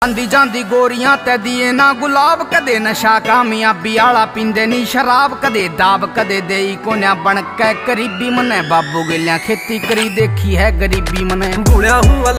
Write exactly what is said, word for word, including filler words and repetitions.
आंदी जांदी गोरियां ते दिए ना गुलाब, कदे नशा कामयाबी आला पींदे नी शराब, कदे दाब कदे देई कोन्या बन के करीबी मने बाबू गिलियां खेती करी देखी है गरीबी मने।